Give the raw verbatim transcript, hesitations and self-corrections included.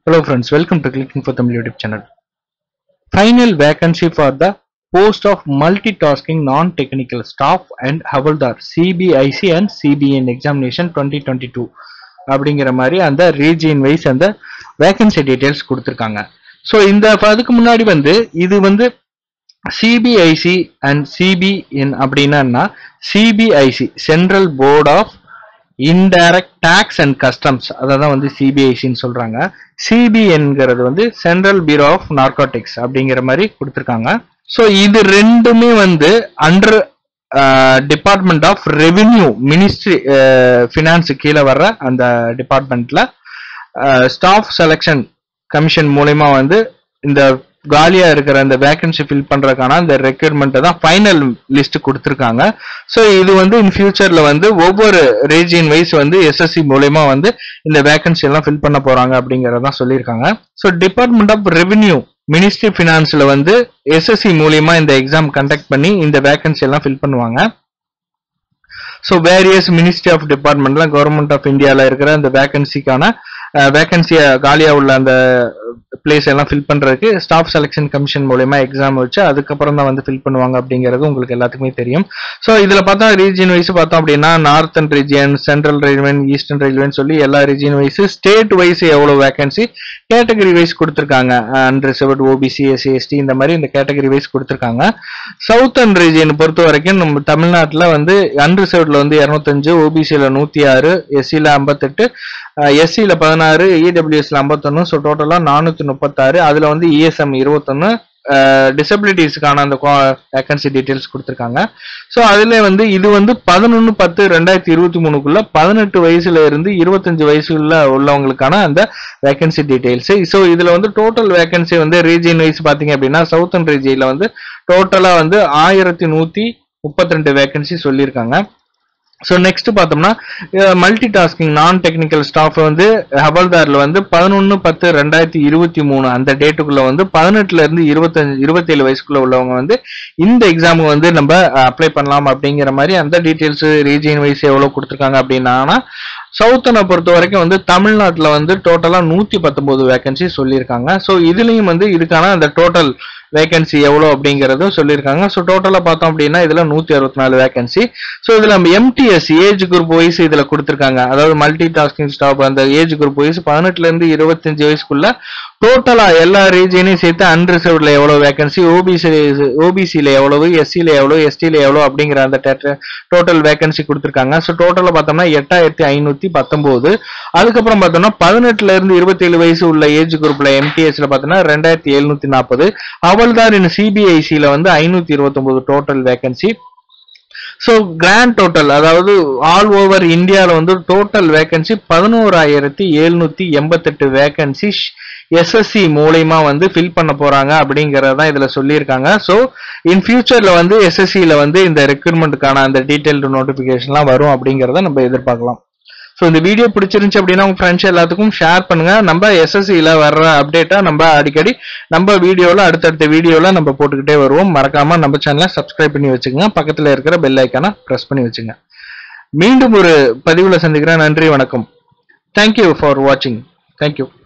Hello friends, welcome to Clickinfotamil YouTube channel. Final vacancy for the post of multitasking non-technical staff and Havaldar C B I C and C B N examination twenty twenty-two அப்படிங்கிற மாதிரி அந்த region wise அந்த vacancy details கொடுத்துருக்காங்க. So இந்த அதுக்கு முன்னாடி வந்து இது வந்து C B I C and C B N அப்படின்னா C B I C central board of indirect tax and customs அதான் வந்து C B I C ன்னு சொல்றாங்க. C B N ங்கிறது வந்து சென்ட்ரல் பியூரோ ஆஃப் நார்கோட்டிக்ஸ் அப்படிங்கிற மாதிரி கொடுத்துருக்காங்க. ஸோ இது ரெண்டுமே வந்து under department of revenue ministry finance கீழே வர்ற அந்த டிபார்ட்மெண்ட்ல ஸ்டாஃப் செலெக்ஷன் கமிஷன் மூலமா வந்து இந்த காலியா இருக்கிற அந்த வேகன்சி ஃபில் பண்றதுக்கான அந்த ரெக்ரூட்மெண்ட் தான் ஃபைனல் லிஸ்ட் கொடுத்துருக்காங்க. ஸோ இது வந்து இன் ஃபியூச்சர்ல வந்து ஒவ்வொரு ரீஜியன் வைஸ் வந்து S S C மூலமா வந்து இந்த வேகன்சி எல்லாம் ஃபில் பண்ண போறாங்க அப்படிங்கறதான் சொல்லியிருக்காங்க. So department of revenue ministry ஃபினான்ஸ்ல வந்து S S C மூலியமா இந்த எக்ஸாம் கண்டக்ட் பண்ணி இந்த வேகன்சி எல்லாம் ஃபில் பண்ணுவாங்க. ஸோ வேரியஸ் மினிஸ்ட்ரி ஆஃப் டிபார்ட்மெண்ட்லாம் கவர்மெண்ட் ஆஃப் இந்தியாவில் இருக்கிற அந்த வேகன்சிக்கான வேகன்சியை காலியா உள்ள அந்த பிளேஸ் எல்லாம் ஃபில் பண்றதுக்கு ஸ்டாஃப் செலெக்ஷன் கமிஷன் மூலமா எக்ஸாம் வச்சு அதுக்கப்புறம் தான் வந்து ஃபில் பண்ணுவாங்க அப்படிங்கிறது உங்களுக்கு எல்லாத்துக்குமே தெரியும். ஸோ இதுல பார்த்தா ரீஜியன் வைஸ் பார்த்தோம் அப்படின்னா northern region, central railway, eastern ரயில்வேன்னு சொல்லி எல்லா ரீஜியன் வைஸ் ஸ்டேட் வைஸ் எவ்வளவு வேகன்சி கேட்டகரி வைஸ் கொடுத்துருக்காங்க. அன்ரிசர்வ்டு, ஓபிசி, எஸ்சி, எஸ்டி இந்த மாதிரி இந்த கேட்டகரி வைஸ் கொடுத்துருக்காங்க. சவுத்தர்ன் ரீஜியன் பொறுத்த வரைக்கும் நம்ம தமிழ்நாட்டில் வந்து அன்ரிசர்வ்ட்ல வந்து இருநூத்தஞ்சு, ஓபிசியில நூத்தி ஆறு, எஸ்சியில ஐம்பத்தெட்டு, எஸ்சியில பதினாறு, இடபிள்யூஎஸ்ல ஐம்பத்தொன்னு, ஸோ டோட்டலா நானூத்தி முப்பத்தாறு. அதுல வந்து இஎஸ்எம் இருபத்தொன்னு, டிசபிலிட்டிஸ்க்கான அந்த வேகன்சி டீடைல்ஸ் கொடுத்துருக்காங்க. ஸோ அதுல வந்து இது வந்து பதினொன்னு பத்து ரெண்டாயிரத்தி இருபத்தி மூணுக்குள்ள பதினெட்டு வயசுல இருந்து இருபத்தஞ்சு வயசுல உள்ளவங்களுக்கான அந்த வேகன்சி டீடைல்ஸ். ஸோ இதுல வந்து டோட்டல் வேகன்சி வந்து ரீஜியன் வைஸ் பாத்தீங்க அப்படின்னா சவுத்தர்ன் ரீஜியன்ல வந்து டோட்டலா வந்து ஆயிரத்தி நூத்தி முப்பத்தி ரெண்டு வேகன்சி சொல்லியிருக்காங்க. ஸோ நெக்ஸ்ட் பார்த்தோம்னா multi tasking non technical staff வந்து ஹவல்தார்ல வந்து பதினொன்னு பத்து ரெண்டாயிரத்தி இருபத்தி மூணு அந்த டேட்டுக்குள்ள வந்து பதினெட்டுல இருந்து இருபத்தஞ்சு இருபத்தேழு வயசுக்குள்ள உள்ளவங்க வந்து இந்த எக்ஸாமுக்கு வந்து நம்ம அப்ளை பண்ணலாம் அப்படிங்கிற மாதிரி அந்த டீட்டெயில்ஸ் ரீஜியன் வைஸ் எவ்வளவு கொடுத்துருக்காங்க அப்படின்னா சவுத்தனை பொறுத்த வரைக்கும் வந்து தமிழ்நாட்டில் வந்து டோட்டலா நூத்தி பத்தொன்பது வேகன்சி சொல்லியிருக்காங்க. ஸோ இதுலயும் வந்து இதுக்கான அந்த டோட்டல் வேகன்சி எவ்வளோ அப்படிங்கறதும் சொல்லியிருக்காங்க. ஸோ டோட்டலா பார்த்தோம் அப்படின்னா இதுல நூத்தி அறுபத்தி நாலு வேகன்சி. ஸோ இதுல M T S age group wise இதுல கொடுத்துருக்காங்க. அதாவது மல்டி டாஸ்கிங் ஸ்டாஃப் அந்த ஏஜ் குரூப் வைஸ் பதினெட்டுல இருந்து இருபத்தஞ்சு வயசுக்குள்ள டோட்டலா எல்லா ரீஜியனையும் சேர்த்து அன்ரிசர்வ்ட்ல எவ்வளவு வேகன்சி, ஓபிசி ஓபிசியில எவ்வளவு, எஸ்சியில எவ்வளவு, எஸ்டியில எவ்வளவு அப்படிங்கிற அந்த டோட்டல் வேகன்சி கொடுத்துருக்காங்க. ஸோ டோட்டலா பார்த்தோம்னா எட்டாயிரத்தி ஐநூத்தி பத்தொன்பது. அதுக்கப்புறம் பார்த்தோம்னா பதினெட்டுல இருந்து இருபத்தி ஏழு வயசு உள்ள ஏஜ் குரூப்ல M T S ல பார்த்தோம்னா ரெண்டாயிரத்தி எழுநூத்தி நாற்பது. அவல்தார் இன் C B I C ல வந்து ஐநூத்தி இருபத்தி ஒன்பது total vacancy. So grand total அதாவது ஆல் ஓவர் இந்தியாவில் வந்து டோட்டல் வேகன்சி பதினோராயிரத்தி எழுநூத்தி எண்பத்தெட்டு வேகன்சி S S C மூலமா வந்து ஃபில் பண்ண போறாங்க அப்படிங்கறதான் இதுல சொல்லியிருக்காங்க. ஸோ இன் ஃபியூச்சர்ல வந்து S S C ல வந்து இந்த ரெக்ரூட்மெண்ட்டுக்கான அந்த டீடைல்டு நோட்டிபிகேஷன்லாம் வரும் அப்படிங்கறத நம்ம எதிர்பார்க்கலாம். ஸோ இந்த வீடியோ பிடிச்சிருந்துச்சு அப்படின்னா உங்க ஃப்ரெண்ட்ஸ் எல்லாத்துக்கும் ஷேர் பண்ணுங்க. நம்ம S S C ல வர்ற அப்டேட்டா நம்ம அடிக்கடி நம்ம வீடியோல அடுத்தடுத்த வீடியோல நம்ம போட்டுக்கிட்டே வருவோம். மறக்காம நம்ம சேனலை சப்ஸ்கிரைப் பண்ணி வச்சுக்கோங்க. பக்கத்துல இருக்கிற பெல் ஐக்கானை பிரஸ் பண்ணி வச்சுங்க. மீண்டும் ஒரு பதிவுல சந்திக்கிறேன். நன்றி, வணக்கம். தேங்க்யூ ஃபார் வாட்சிங். தேங்க்யூ.